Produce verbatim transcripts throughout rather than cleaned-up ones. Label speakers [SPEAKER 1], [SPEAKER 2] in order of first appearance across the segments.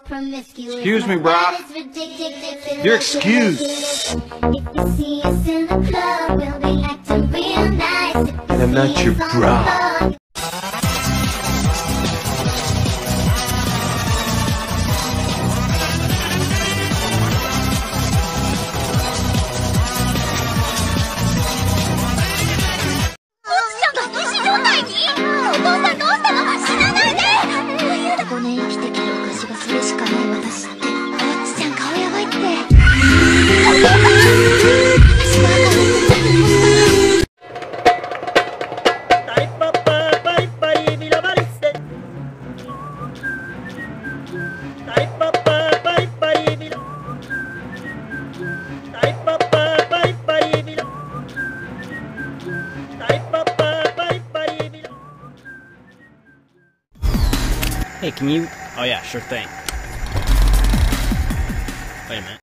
[SPEAKER 1] Excuse me, bro. You're excused. And I'm not your bra.
[SPEAKER 2] ごねん生きてきた証がそれしかない私。おっちちゃん顔やばいって。
[SPEAKER 3] Hey, can you? Oh yeah, sure thing. Wait a minute.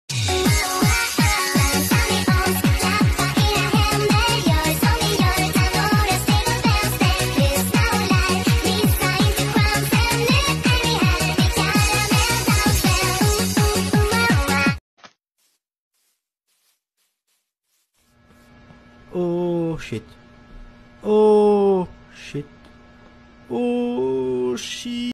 [SPEAKER 4] Oh shit. Oh shit. Oh shit.